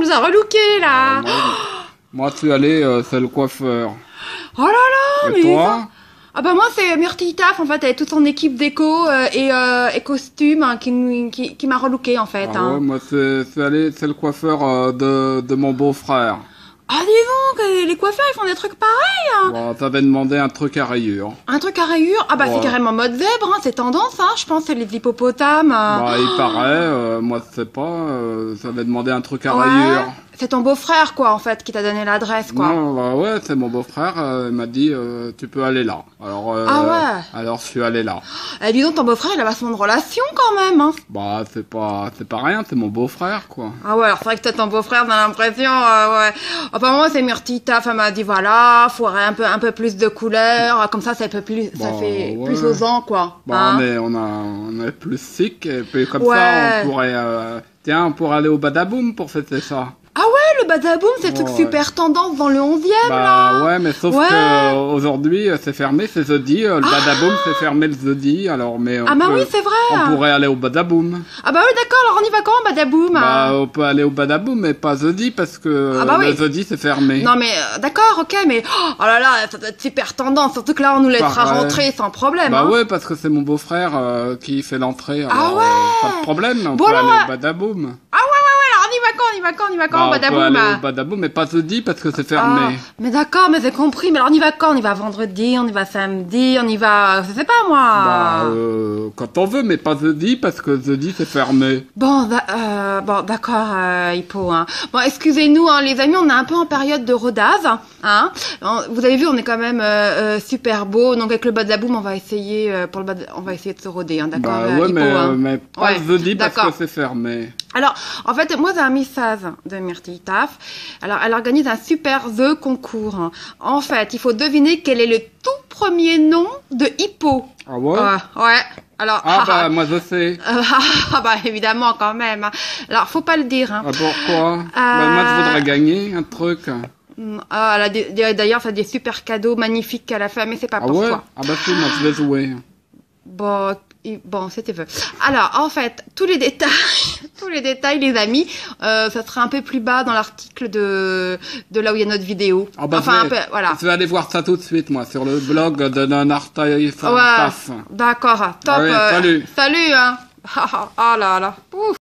nous a relooké là. Moi, tu allé, c'est le coiffeur. Oh là là, Et mais... toi? Ah bah moi c'est Myrtille Taf en fait, elle est toute son équipe déco et costume hein, qui m'a relooké en fait. Ah Hein. ouais, moi, c'est le coiffeur de mon beau-frère. Ah dis donc, les coiffeurs ils font des trucs pareils hein. Bon, t'avais demandé un truc à rayures. Un truc à rayures, ah bah Ouais. c'est carrément mode zèbre, hein, c'est tendance hein, je pense c'est les hippopotames. Bah, il paraît, moi, je sais pas, t'avais demandé un truc à Ouais, rayures. c'est ton beau-frère quoi en fait qui t'a donné l'adresse quoi. Non, bah ouais, c'est mon beau-frère, il m'a dit, tu peux aller là. Alors, Ah ouais. alors je suis allé là. Eh dis donc ton beau-frère il a vachement de relations quand même hein. Bah, c'est pas rien, c'est mon beau-frère, quoi. Ah ouais, alors c'est vrai que toi, ton beau-frère, on a l'impression, ouais. Enfin, moi, c'est Myrtille Taf, elle m'a dit, voilà, faudrait un peu plus de couleurs, comme ça fait plus, ça Bah, fait ouais. plus osant, quoi. Bah, Hein. on est plus sick, et puis comme Ouais. ça, on pourrait, tiens, on pourrait aller au Badaboom pour fêter ça. Ah ouais, le badaboum, c'est le truc Ouais. super tendance dans le 11e, Bah, là. ouais, mais sauf Ouais. que aujourd'hui, c'est fermé, c'est jeudi, le Badaboom, c'est fermé le jeudi, alors, mais Ah bah oui, c'est vrai. on pourrait aller au Badaboom. Ah bah oui, d'accord, alors on y va quand, badaboum? Bah, on peut aller au Badaboom, mais pas jeudi, parce que Ah bah le oui. jeudi, c'est fermé. Non mais, d'accord, ok, mais, oh là là, ça doit être super tendance, surtout que là, on nous laissera Pareil. rentrer sans problème, Bah hein. ouais, parce que c'est mon beau-frère qui fait l'entrée, alors Ah ouais. pas de problème, on Bon, peut alors, aller au Badaboom. Ah ouais, alors on y va quand, Bah, on peut badaboum? aller au Badaboom, mais pas jeudi, parce que c'est fermé. Ah, mais d'accord, mais j'ai compris. Mais alors on y va quand? On y va vendredi, on y va samedi, on y va... Je sais pas moi. Bah, quand on veut, mais pas jeudi, parce que jeudi, c'est fermé. Bon, bon d'accord, Hippo. Hein. Bon, excusez-nous, hein, les amis, on est un peu en période de rodage. Hein. Vous avez vu, on est quand même super beau. Donc avec le badaboum, on va essayer on va essayer de se roder, hein, d'accord, Bah ouais, Hippo, hein. mais pas Ouais, jeudi, parce d'accord. que c'est fermé. Alors, en fait, moi, j'ai un message de Myrtille Taf. Alors, elle organise un super The concours. En fait, il faut deviner quel est le tout premier nom de Hippo. Ah ouais? Ouais. Alors, Ah bah, moi je sais. bah, évidemment, quand même. Hein. Alors, faut pas le dire. Hein. Ah, pourquoi? Bah, moi je voudrais gagner un truc. Ah, elle a d'ailleurs, ça a des super cadeaux magnifiques qu'elle a fait, mais c'est pas Ah pour ouais? toi. Ah bah si, moi je vais jouer. Bon, c'était peu. Alors, en fait, tous les détails, les amis, ça sera un peu plus bas dans l'article de là où il y a notre vidéo. Ah bah, Enfin, un peu, voilà. je vais aller voir ça tout de suite, moi, sur le blog de Nanartaï Ouais, d'accord, top. Allez, salut. Salut, hein. Ah là là. Ouf.